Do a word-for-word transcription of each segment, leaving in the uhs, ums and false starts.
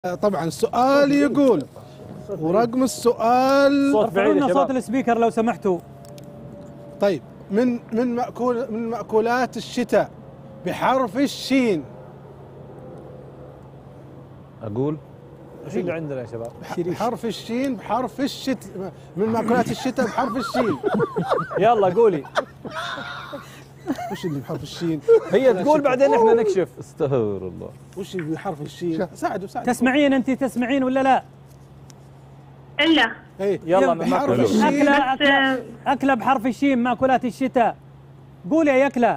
طبعا السؤال يقول ورقم السؤال صوت بعيد يا شباب. صوت السبيكر لو سمحتوا. طيب من من مأكول من مأكولات الشتاء بحرف الشين. اقول ايش اللي عندنا يا شباب؟ بحرف الشين بحرف الشتاء من مأكولات الشتاء بحرف الشين. يلا قولي. وش اللي بحرف الشين؟ هي تقول بعدين احنا نكشف. استغفر الله. وش اللي بحرف الشين؟ ساعدوا ساعدوا. تسمعين انت تسمعين ولا لا؟ الا ايه يلا بحرف ماكل. الشين. أكلة أكلة أكلة بحرف الشين مأكولات الشتاء. قول يا يكلة.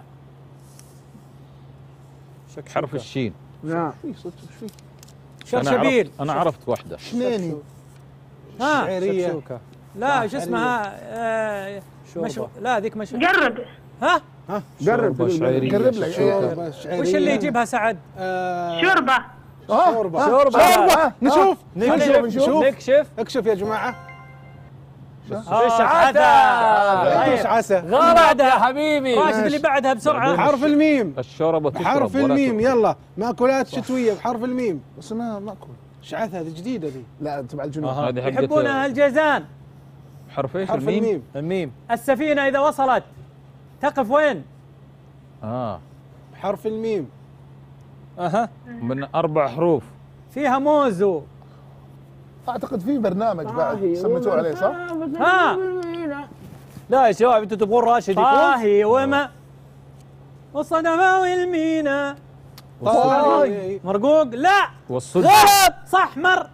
حرف الشين. نعم. في صوت وش فيه؟ شرشبيل. انا عرفت واحدة. شنيني. ها شعرية. شكشوكة. لا شو اسمها آه مش لا ذيك مش قرب. ها ها قرب شعيرية. قرب لك. شوربة شعرية. وش اللي يجيبها سعد؟ آه شوربه. شوربة شوربة. شوربة. نشوف نكشف نشوف نكشف. اكشف يا جماعة. ايش ايش عسى؟ غلط يا حبيبي. راشد اللي بعدها بسرعة. حرف الميم. الشوربة تشرب بحرف ولا الميم تأكل. يلا مأكولات شتوية بحرف الميم. بس انا ماكل. شعث هذه جديدة ذي. لا تبع الجنوب. أها. هذه حقت يحبونها الجيزان. حرف ايش؟ حرف الميم. الميم. السفينة إذا وصلت تقف وين؟ اه بحرف الميم. اها من اربع حروف. فيها موز و- اعتقد في برنامج بعد سميتوه عليه صح؟ ها لا يا شباب انتم تبغون راشد يفوز؟ طاهي وما والصدمة والمينا. طاهي. مرقوق لا والصدق. غلط صح مر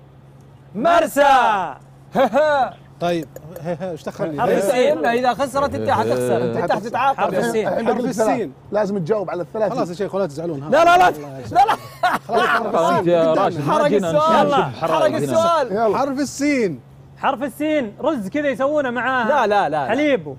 مرسى. طيب ايش دخلني؟ حرف السين. إلا اذا خسرت انت حتخسر انت حتتعاقب. حرف السين. الحين حرف باقي لك السين. ثلاث. لازم تجاوب على الثلاث. خلاص يا شيخ ولا تزعلون. لا لا لا لا لا خلاص حرف السين. انت يا راشد ما حرق جينا السؤال. نشوف يلا، حرائق حرق هنا. السؤال. يلا حرف السين. حرف السين رز كذا يسوونه معاه. لا لا لا حليب.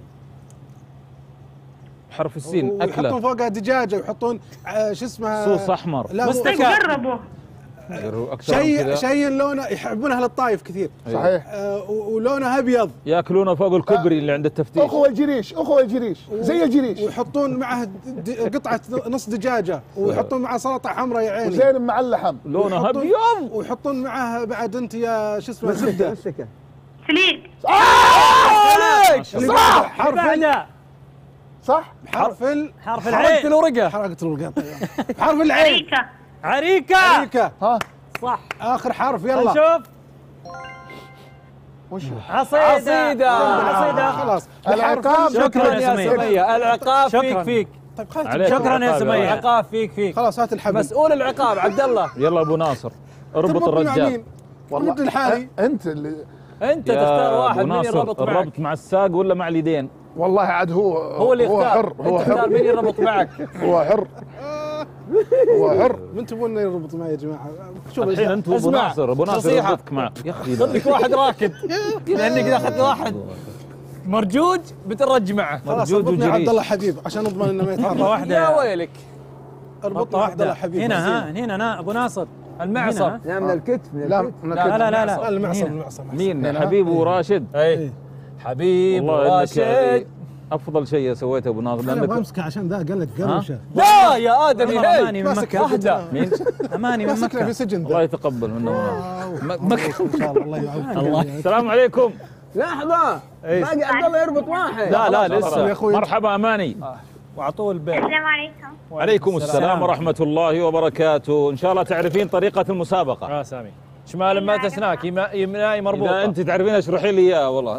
حرف السين ويحطون اكله. فوقها دجاجة ويحطون آه، شو اسمها صوص احمر. لا مستكة. قربوا. اكثر من شيء كذا. شيء لونه يحبون اهل الطايف كثير. صحيح. آه، و- ولونه ابيض ياكلونه فوق الكبري اللي عند التفتيش. اخوه الجريش اخوه الجريش زي الجريش ويحطون معه د- قطعة نص دجاجة ويحطون معه سلطة حمراء يا عيني. وزين مع اللحم. لونه ويحطون- ابيض. ويحطون معه بعد انت يا شو اسمه زبدة. سليق. اللي بعده حرف ال- بعده صح؟ حرف ال حرف حرقت العين. الورقه. حرقت الوقت. حرف العين. عريكه. عريكة. عريكة. ها صح. اخر حرف يلا. نشوف وش هو؟ عصيدة. عصيدة. عصيدة. خلاص العقاب. بحرف ال- شكرا يا سمية. سمية. العقاب فيك شكراً. فيك. طيب خلاص عليك شكراً يا العقاب سمية. راشد. العقاب فيك فيك. خلاص هات الحبل. مسؤول العقاب عبد الله. يلا ابو ناصر اربط تربط مع الرجال. مين؟ اربط الحالي. انت اللي انت يا تختار واحد أبو من ناصر، يربط معك. الربط مع الساق ولا مع اليدين؟ والله عاد هو هو اللي هو يختار. حر هو انت تختار مين حر يربط معك. هو حر هو حر. من تبون يربط معي يا جماعه؟ شوف الحين انت ابو اسمع، ناصر ابو ناصر نصيحة. يربطك معه يا اخي. خذ لك واحد راكد لانك اذا اخذت واحد مرجوج بترج معه. خلاص مرجوج اربطني وجريش. عبد الله حبيب عشان نضمن انه ما يتحرك. واحدة. يا ويلك. اربطني عبد الله حبيب. هنا ها هنا انا ابو ناصر. المعصم. هنا، لا من الكتف من لا الكتف. من لا لا لا لا, لا لا. المعصم هنا. المعصم. مين حبيب وراشد؟ اي حبيب والله انك وراشد. يعني افضل شيء سويته ابو ناصر انا ابغى لانك امسكه عشان ذا قال لك قروشه. لا يا ادمي عمر هي. اماني من ماسك مكة. واحده. مين؟ اماني من ماسكنا في مكة. سجن الله ذا. يتقبل منه م- مك ان شاء الله الله يعوضك. الله. السلام عليكم. لحظة باقي عبد الله يربط واحد. لا لا يا لسه. اخوي مرحبا اماني. واعطوه البيت. السلام عليكم. عليكم السلام ورحمه الله وبركاته. ان شاء الله تعرفين طريقه المسابقه. اه سامي. شمال ما تسناك يمناي مربوطه. اذا انت تعرفين اشرحي لي اياها والله.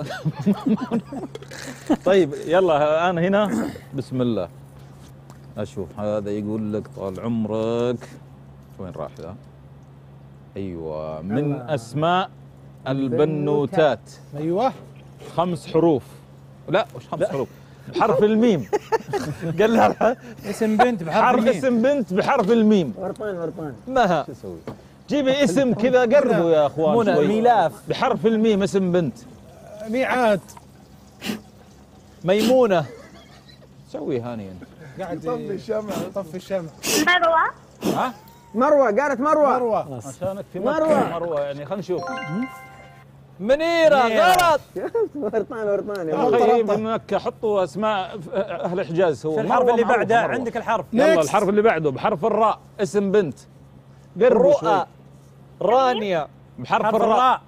طيب يلا انا هنا بسم الله. اشوف هذا يقول لك طال عمرك وين راح ذا؟ ايوه من اسماء البنوتات ايوه خمس حروف. لا وش خمس حروف؟ بحرف الميم. قال لها اسم بنت بحرف حرف الميم. اسم بنت بحرف الميم. ورطان ورطان. مها. شو اسوي؟ جيبي اسم كذا قربوا يا اخوان منى. شوي. ميلاف. بحرف الميم اسم بنت. ميعاد. ميمونه. سوي هاني انت. قاعد طفي الشمع. طفي الشمع. مروه. مروة قالت مروة. مروه. عشانك في مروة. مروه مروه يعني خلينا نشوف. منيره غلط. ورطان ورطان يا يا ولد. اخي من مكه حطوا اسماء اهل الحجاز. هو في الحرف مروة اللي معروفة بعده مروة. عندك الحرف. يلا Next. الحرف اللي بعده بحرف الراء اسم بنت. قربوا رؤى. شوي. رانيا. بحرف حرف الراء. الراء.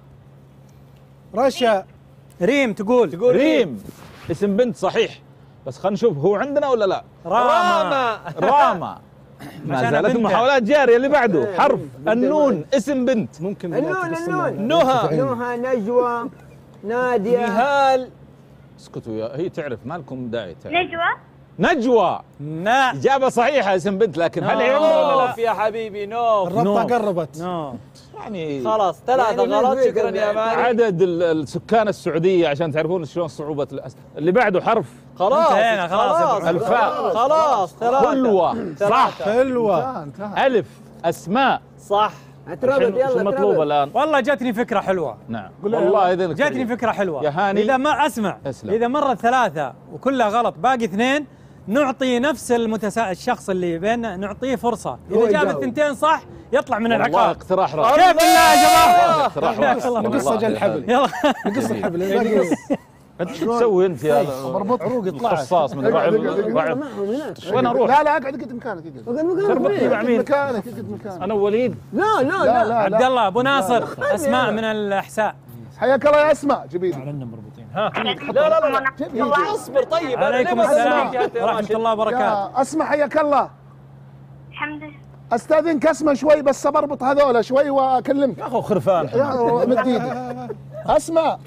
رشا. ريم تقول. تقول ريم اسم بنت صحيح، بس خلينا نشوف هو عندنا ولا لا. راما. راما. ما عشان زالت بنته. المحاولات جارية. اللي بعده حرف النون اسم بنت. ممكن النون النون. نهى. نهى، نجوى، نادية. نهال. اسكتوا يا هي تعرف، ما لكم داعي تعرف. نجوى. نجوى. نا. إجابة صحيحة اسم بنت، لكن هل هي عندنا ولا لا؟ نوف يا حبيبي نوف. الربطة قربت. نو. يعني خلاص ثلاثة يعني غلط. من شكرا يا مالك. عدد ال- السكان السعودية عشان تعرفون شلون صعوبة الأس... اللي بعده حرف خلاص انتهينا، خلاص يا خلاص إبراهيم. الفاء. خلاص ثلاثة. خلوة. صح. حلوة. انتهى انتهى. ألف أسماء. صح. اتربط الحين يلا شو المطلوب اتربط. الآن؟ والله جاتني فكرة حلوة. نعم قول لها والله إذا جاتني فكرة حلوة. يا هاني. إذا ما أسمع، اسلم. إذا مرت ثلاثة وكلها غلط باقي اثنين، نعطي نفس المتسا... الشخص اللي بيننا نعطيه فرصة، هو إذا جاب يجاوب. الثنتين صح يطلع من والله العقاب. اقتراح رائع. كيف بالله يا جماعة؟ اقتراح رائع. نقص والله أجل الحبل. يلا. نقص الحبل. الباقي انت شو تسوي انت يا بربط عروق يطلع. القصاص من اقعد، رعب اقعد، اقعد. رعب. معهم هناك. وين اروح؟ لا لا اقعد اقعد مكانك اقعد. وقال مكان تربطني فين؟ مع مين؟ مكانك اقعد مكانك. انا وليد. لا لا لا لا. لا عبد لا. الله أبو ناصر، أسماء من الأحساء. حياك الله يا اسماء جيبي لي. لا لا لا لا اصبر طيب. عليكم السلام ورحمة الله وبركاته. يا اسماء حياك الله. الحمد لله. استاذنك اسمع شوي بس بربط هذول شوي واكلمك. يا اخو خرفان. يا مد ايدي. اسماء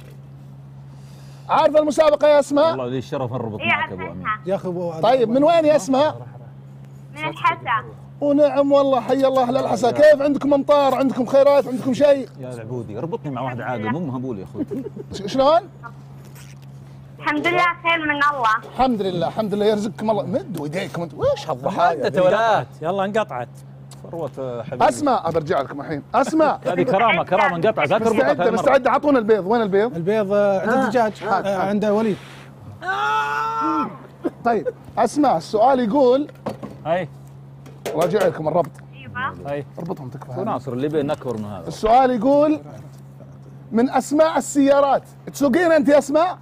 عارفه المسابقه يا اسماء؟ والله لي الشرف نربط إيه معك ابو امين. عرفتها. يا أخي أبو- طيب من وين يا اسماء؟ من الحسا. ونعم والله حي الله اهل الحسا. كيف عندكم امطار؟ عندكم خيرات؟ عندكم شيء؟ يا العبودي اربطني مع واحد عاقل مو مهبول يا اخوي. ش- شلون؟ الحمد لله خير من الله. الحمد لله الحمد لله يرزقكم الله. مدوا ايديكم انتم ويش هالضحايا؟ انت ولاد. يلا انقطعت. ثروة حبيبي. اسماء برجع لكم الحين. اسماء هذه كرامة كرامة انقطعت لا تربطها مستعده ثاني مرة. مستعده اعطونا البيض. وين البيض؟ البيض آه، عند الدجاج. آه، عند وليد. طيب اسماء السؤال يقول هاي راجع لكم الربط. ايوه. هاي اربطهم تكفى ابو هذا. ناصر اللي بين اكبر من هذا. السؤال يقول من اسماء السيارات. تسوقين انت يا اسماء؟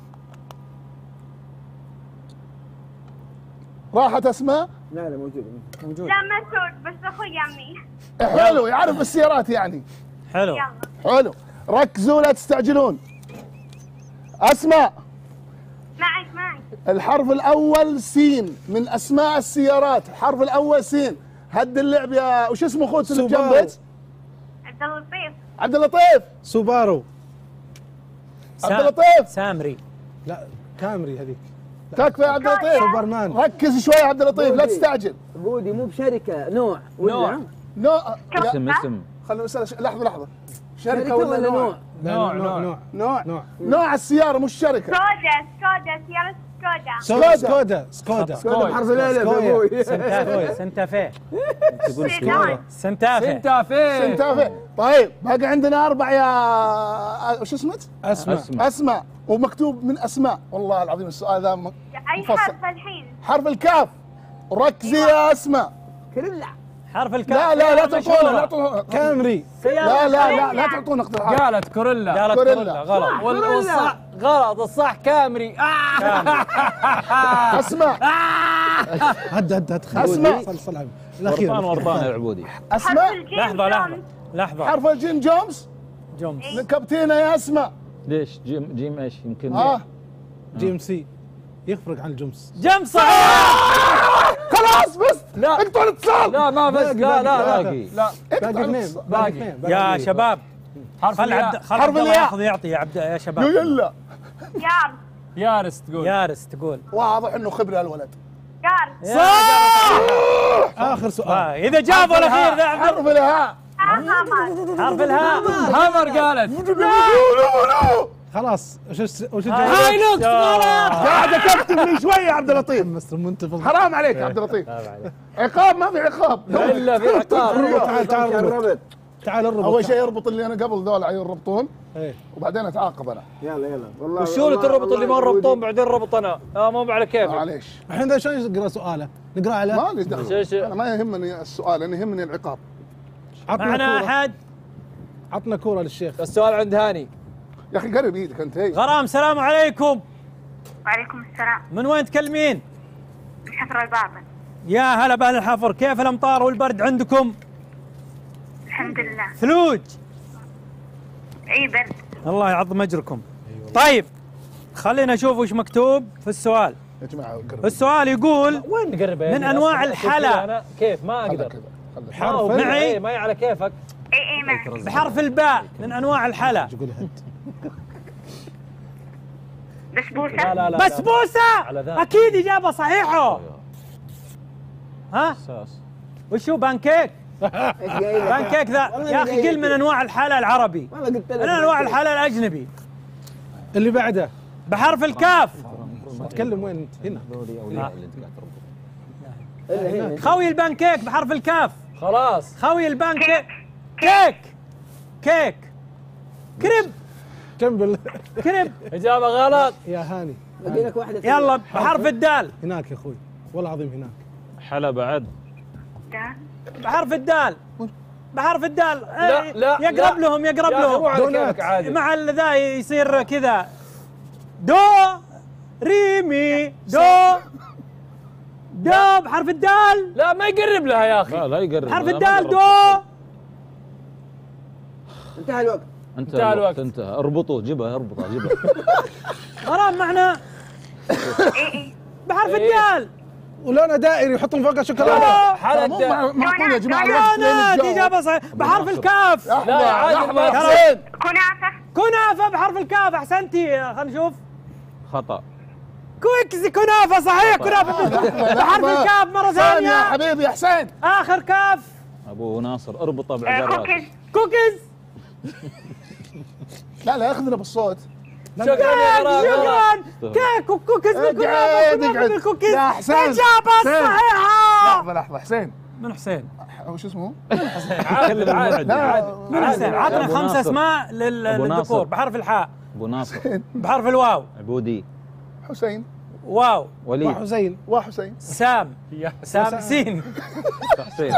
راحت اسماء؟ لا لا موجود موجود. لا ما سوق بس اخوي عمي. حلو يعرف السيارات يعني. حلو. يلا. حلو ركزوا لا تستعجلون. اسماء معك معك. الحرف الاول سين من اسماء السيارات. الحرف الاول سين. هد اللعب يا وش اسمه اخوك اللي سوبارو. بجنبك؟ عبد اللطيف. عبد اللطيف. سوبارو. عبد سام- اللطيف سامري. لا كامري هذيك. تكفى يا عبد اللطيف. سوبرمان. ركز شوي يا عبد اللطيف لا تستعجل. بودي مو بشركة، نوع نوع. ولا نو اسم اسم. خلينا نسال لحظه لحظه. شركه شركة ولا ولا نوع؟ نوع؟ لا، نوع، نوع نوع. نوع نوع نوع. نوع السياره مش الشركه. سكودا سكودا سيارة سكودا. سكودا سكودا سكودا سكودا بحرف الالف يا سكويا. ابوي. سنتافي. سنتافي. تقول سيارة. سنتافي. سنتافي. سنتافي. طيب باقي عندنا اربع يا وش اسمك؟ اسمع اسمع. اسماء ومكتوب من اسماء. والله العظيم السؤال ذا م- اي مفصل. حرف الحين؟ حرف الكاف. ركزي يا اسماء. كريلا. حرف الكاف. لا لا لا سيارة تعطونا لا مشهورة. تعطونا كامري. لا لا لا لا تعطونا اقتراحات. قالت كوريلا. قالت كوريلا. كوريلا غلط. وال- والصح غلط. الصح كامري. آه. اسماء هد هد هد خلي- أسمع. صل صل على ورطان الاخير. ورطان يا العبودي. حرف اسماء الجيم. لحظة لحظة جون. لحظة. حرف الجيم جومز. جومس. نكبتينا يا اسماء. ليش جيم جيم ايش يمكن ها جي ام سي يفرق عن الجمس. جم صحيح. خلاص بس لا. اقطعوا الاتصال. لا ما بس لا لا لا باقي. لا. باقي اثنين باقي اثنين باقي يا اثنين. شباب حرف خل عبد الياء. خل حرف عبد الله الياء. ياخذ يعطي يا عبد يا يو شباب. يلا يار. يارس تقول. يارس تقول. واضح انه خبره الولد. يار. اخر سؤال. آه اذا جابوا الاخير ذا عبد حرف الهاء. حرف حرف الهاء. همر قالت. خلاص وش وش الجواب؟ هايلوكس غلط. قاعد اكتب لي شوي يا عبد اللطيف. مستر منتفض. حرام عليك يا عبد اللطيف. عقاب ما في عقاب. الا في عقاب. تعال تعال اربط. الربط. تعال اربط. اول شيء اربط اللي انا قبل ذول يربطون إيه. وبعدين اتعاقب انا. يلا يلا والله. وشو اللي والله- تربط اللي ما والله ربطون بودي. بعدين ربط انا. اه مو على كيفك. معليش الحين ذا شلون نقرا سؤاله؟ نقرا على ما لي دخل. شو- شو؟ انا ما يهمني السؤال انا يهمني العقاب. عطنا معنا كوره احد. عطنا كوره للشيخ. السؤال عند هاني. يا اخي قرب ايدك انت. هي غرام سلام عليكم. وعليكم السلام. من وين تكلمين؟ من حفر الباطن. يا هلا باهل الحفر، كيف الامطار والبرد عندكم؟ الحمد لله. ثلوج. اي برد. الله يعظم اجركم. طيب خلينا نشوف وش مكتوب في السؤال. يا جماعه قرب. السؤال يقول وين نقرب من أنواع الحلا. انا كيف ما خلها اقدر. كذا خلها. حرف معي معي ما هي على كيفك. اي اي معك. بحرف الباء من انواع الحلا. قولها انت. بسبوسه. لا لا لا بسبوسه. على ذا. اكيد اجابه صحيحه. ها اساس وشو بانكيك؟ ايش قايل لك؟ بانكيك ذا والله يا إني اخي جاي قل من لك. انواع الحلا العربي. والله قلت لك من انواع الحلا الاجنبي. اللي بعده بحرف الكاف. تكلم وين انت؟ هنا. هذولي اولياء اللي انت قاعد تربطهم. الا هنا. خوي البانكيك بحرف الكاف. خلاص خوي البانكيك كيك كيك كريب كمل. كريب. اجابه غلط. يا هاني باقي لك واحده. يلا بحرف الدال. هناك يا اخوي والله العظيم هناك. حلا بعد. دال. بحرف الدال. بحرف الدال. لا، إيه، لا، يقرب لا. لهم يقرب يا أخي مو لهم على دونات. كيفك عادي. مع ذا يصير كذا دو ريمي دو دو بحرف الدال. لا ما يقرب لها يا اخي. لا لا يقرب. بحرف لا، ما الدال قربت. دو. انتهى الوقت. انتهى انتهى الوقت. الوقت. انتهى. اربطوه جيبها اربطها جيبها. غرام معنا اي اي. بحرف إيه. الدال. ولونه دائري يحطون فوقه شوكولاته. حلا مو الدال. مع- معقول يا جماعه الوقت لين دونات الجو. اجابه صحيحه. بحرف الكاف. لا يا عادي لحظة ما- حسين. كنافه. كنافه بحرف الكاف. احسنتي خلينا نشوف. خطا. كويكس كنافه صحيح. كنافه بحرف الكاف مره ثانية يا ثانيه. حبيبي يا حسين. اخر كاف. ابو ناصر اربطه آه، بعجلات. كوكيز. كوكيز. لا لا ياخذنا بالصوت. شكرا يا غرام. شكرا. كيك وكوكيز بالكنافه اقعد وكنافه اقعد. بالكوكيز. يا حسين. اجابه حسين. صحيحه. لحظة لحظة حسين. من حسين؟ وش اسمه؟ عادي عادي لا. عادي. من حسين؟ عطنا أبو خمس ناصر. اسماء لل- أبو للذكور ناصر. بحرف الحاء. ابو ناصر. بحرف الواو. عبودي. حسين. واو. وليد. حسين. وحسين. سام. سام سين. حسين.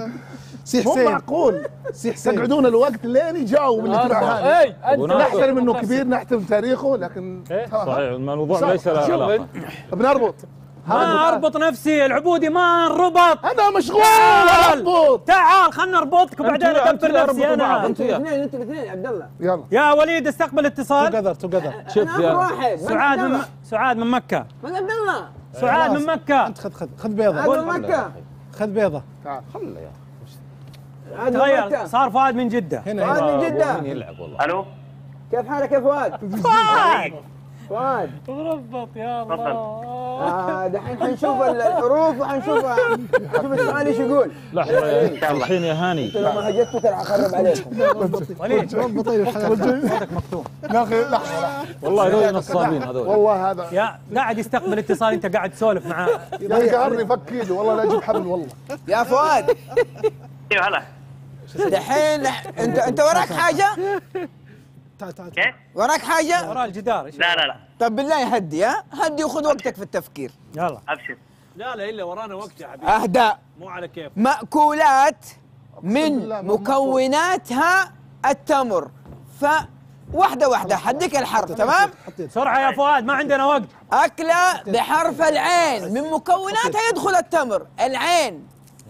سي مو حسين. معقول سي حسين. تقعدون الوقت لين يجاوب اللي تبع هذا. اي أبو انت ناصر. نحترم انه كبير نحترم تاريخه لكن إيه؟ ها- صحيح الموضوع صح. ليس له شوف. علاقه. بنربط. ما اربط نفسي العبودي ما انربط. انا مشغول تعال اربط. تعال خلنا نربطك وبعدين أنتوا- أنتوا ادبر اللي نفسي اربطوا بعض. انا. أنتوا انتوا يا. الاثنين انتوا الاثنين يا عبد الله. يلا. يا وليد استقبل اتصال. توجذر توجذر. شوف انا يا واحد. سعاد من سعاد من مكة. من عبد الله. سعاد من مكة. انت خذ خذ خذ بيضه. هذا من مكة. خذ بيضه. تعال. خله يا هذا من تغير مكة. صار فؤاد من جدة. هنا فؤاد هنا. من جدة. مين يلعب والله. الو. كيف حالك يا فؤاد؟ فؤاد. فؤاد. ربط يا الله. آه، دحين حنشوف ال- الحروف وحنشوف شوف السؤال ايش يقول. لحظه يا الحين يا هاني. انتوا لو ما هجتوا ترى حخرب عليكم. وليد ربطي لي الحلقة. صوتك مكتوم. يا اخي لحظه لحظه والله هذول نصابين هذول. والله هذا يا قاعد يستقبل اتصال انت قاعد تسولف معاه. يا اخي قهرني فك ايده والله لا اجيب حبل والله. يا فؤاد ايوه هلا. دحين انت انت وراك حاجة؟ تعال تعال. كيف؟ وراك حاجة؟ وراء الجدار. إيش؟ لا لا لا. طب بالله هدي ها؟ هدي وخذ وقتك في التفكير. يلا. ابشر. لا لا الا ورانا وقت يا حبيبي. اهدى. مو على كيف. مأكولات من بالله، ما- مكوناتها التمر. ف واحدة واحدة حديك الحرف تمام؟ حطيت. بسرعة يا فؤاد ما عندنا وقت. أكلة بحرف العين من مكوناتها يدخل التمر. العين.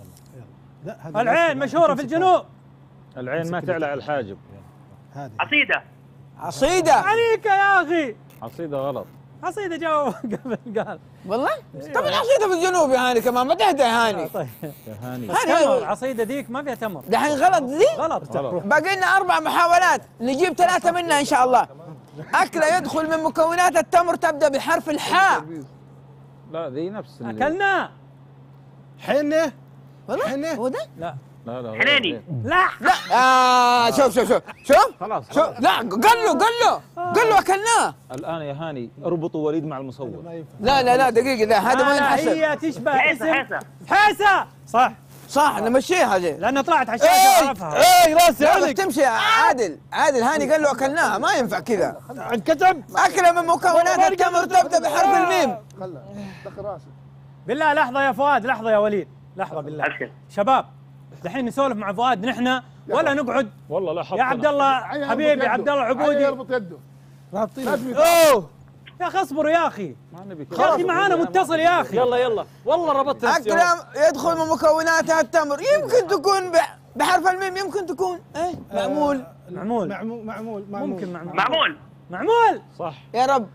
لا هذا العين مشهورة في الجنوب. العين ما تعلى على الحاجب. هذه. عصيده. عصيدة. عليك يا أخي. عصيده غلط. عصيدة جاوب قبل قال. والله؟ طب العصيدة في الجنوب يا هاني كمان ما تهدى يا هاني. طيب. يا هاني. تمر هاني عصيدة ذيك ما فيها تمر. دحين غلط ذي؟ غلط. غلط. باقي لنا أربع محاولات نجيب ثلاثة منها إن شاء الله. أكلة يدخل من مكونات التمر تبدأ بحرف الحاء. لا ذي نفس اللي. أكلناه. حنه. والله؟ حنة. هو ده؟ لا لا لا حنيني. لا. لا آه شوف شوف شوف شوف خلاص شوف خلاص. لا قال له قال له قال له أكلناه. الان يا هاني اربطوا وليد مع المصور. ما ينفع. لا لا لا دقيقة لا هذا ما لا، ينحسب. هي تشبه حيسه اسم حيسه. حيسة. صح. صح نمشيها دي. لأنها طلعت على الشاشة ايه أعرفها. ايه راسي عليك تمشي يا عادل. عادل هاني قال له اكلناها ما ينفع كذا. انكتب. اكله من مكونات التمر تبدا بحرف الميم. خله دخل راسي. بالله لحظة يا فؤاد لحظة يا وليد لحظة بالله. ابشر. شباب دحين نسولف مع فؤاد نحن ولا نقعد. والله لا حط. يا عبد الله عيل يربط حبيبي يده. عبد الله عيل عبودي. يربط يده. رابطين. لازم اوه يا اخي اصبروا يا اخي. ما نبي يا اخي معانا متصل يا اخي. يلا يلا والله ربطت نفسي. اكله يدخل من مكوناتها التمر يمكن تكون ب... بحرف الميم يمكن تكون ايه معمول. معمول معمول معمول معمول ممكن معمول معمول. معمول صح. يا رب.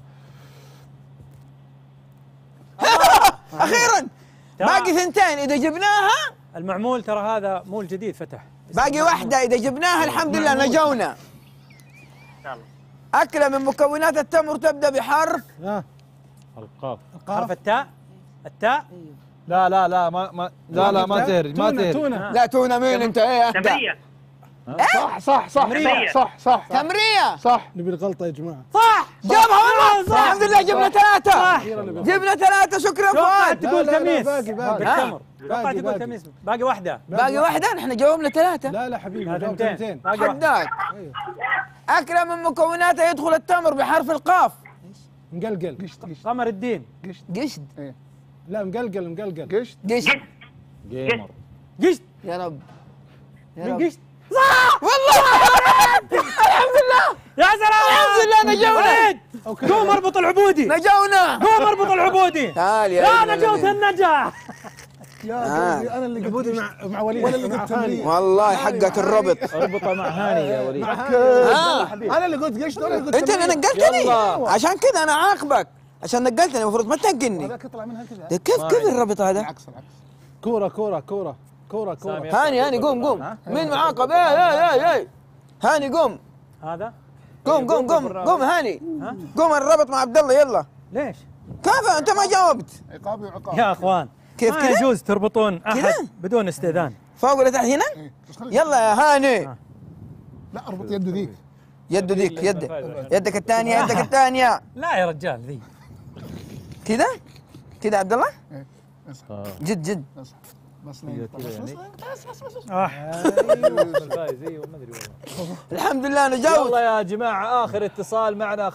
اخيرا باقي ثنتين اذا جبناها. المعمول ترى هذا مول جديد فتح. باقي واحدة إذا جبناها الحمد لله نجونا. ان شاء الله. أكلة من مكونات التمر تبدأ بحرف ها القاف. حرف التاء. التاء. لا لا لا ما ما لا لا ما تهرج ما تونة تهرج. تونة لا تونا مين أنت إيه أهدى. تمرية. صح صح صح تمرية. صح صح صح تمرية. صح نبي الغلطة يا جماعة. صح. جابها والله. صح. الحمد لله جبنا ثلاثة. صح. جبنا ثلاثة شكرا توقعت فؤاد. تقول لا، لا، تميس باقي- باقي. بالتمر. توقعت باقي- تقول باقي. تميس. باقي واحدة. باقي واحدة نحن جاوبنا ثلاثة. لا لا حبيبي لا، جاوب ثنتين. ثنتين. باقي واحدة. حداك. أكلة من مكوناتها يدخل التمر بحرف القاف. مقلقل. قمر الدين. قشد. لا مقلقل مقلقل. قشت قشد. جيمر. قشت. يا رب. يا من رب. قشت. والله الحمد لله. يا سلام. الحمد لله نجونا. وليد. قوم اربط العبودي. نجونا. قوم اربط العبودي. تعال يا يا ابن نجوت الذين. النجاح. يا آه. قلبي انا اللي قلت عبودي قشت. مع مع وليد. ولا اللي مع قلت هاني. تمرية. والله حقة الربط. اربطه مع هاني يا وليد. آه. انا اللي قلت قشت ولا اللي قلت انت اللي تمرية. نقلتني يلا. عشان كذا انا عاقبك عشان نقلتني المفروض ما تنقلني. هذاك يطلع منها كذا. ده كيف كيف الربط هذا؟ العكس العكس. كورة كورة كورة كورة كورة. سامي. هاني هاني قوم قوم مين معاقب؟ اي اي اي اي هاني قوم هذا قوم قوم قوم قوم هاني قوم الربط مع عبد الله يلا. ليش؟ كيف انت ما جاوبت؟ عقابي وعقاب. يا اخوان كيف ما كذا؟ يجوز تربطون احد كذا؟ بدون استئذان. فوق ولا تحت هنا؟ إيه. بس خلي- يلا يا هاني. لا اربط يده ذيك. يده ذيك يدك يدك الثانية يدك الثانية لا يا رجال ذي. كذا كذا عبد الله إيه. اصحى آه. جد جد. اصحى. بس نام. بس بس بس بس بس. آه. الفايز ايوه ما ادري والله. الحمد لله نجاوب. يلا يا جماعه اخر اتصال معنا